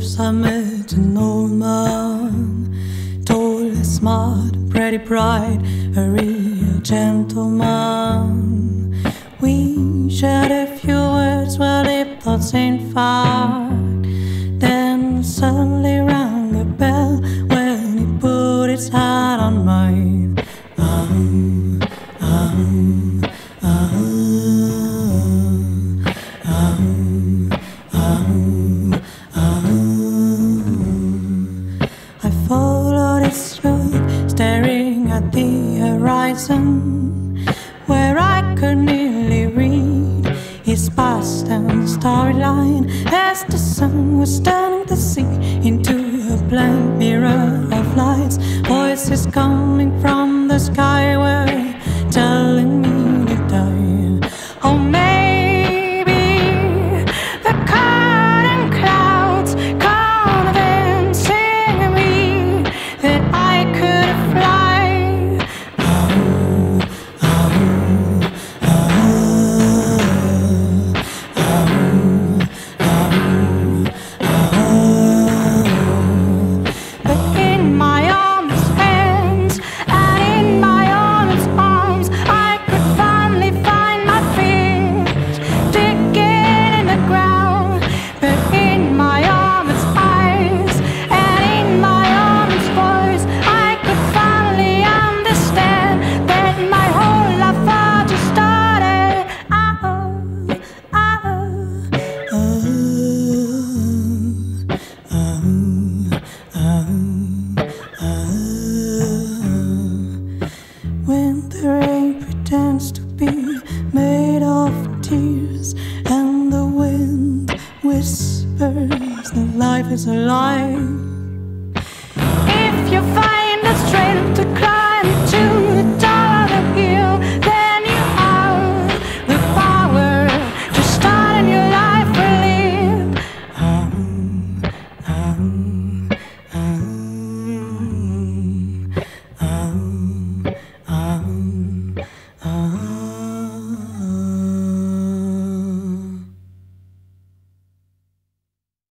lives I met an old man, tall, smart, pretty bright, a real gentleman. We shared a few words while deep thoughts in fact. Then suddenly rang a bell when he put his hand on mine. I followed his road, staring at the horizon, where I could nearly read his past and starry line, as the sun was turning the sea into a blank mirror of lights. Voices coming from the sky were telling me to die. Oh, maybe the curtain clouds convincing me that I could fly. But in my honest hands and in my honest arms, I could finally find my feet digging in the ground. But in my honest eyes and in my honest voice, I could finally understand that my whole life had just started. When the rain pretends to be made of tears and the wind whispers that life is a lie,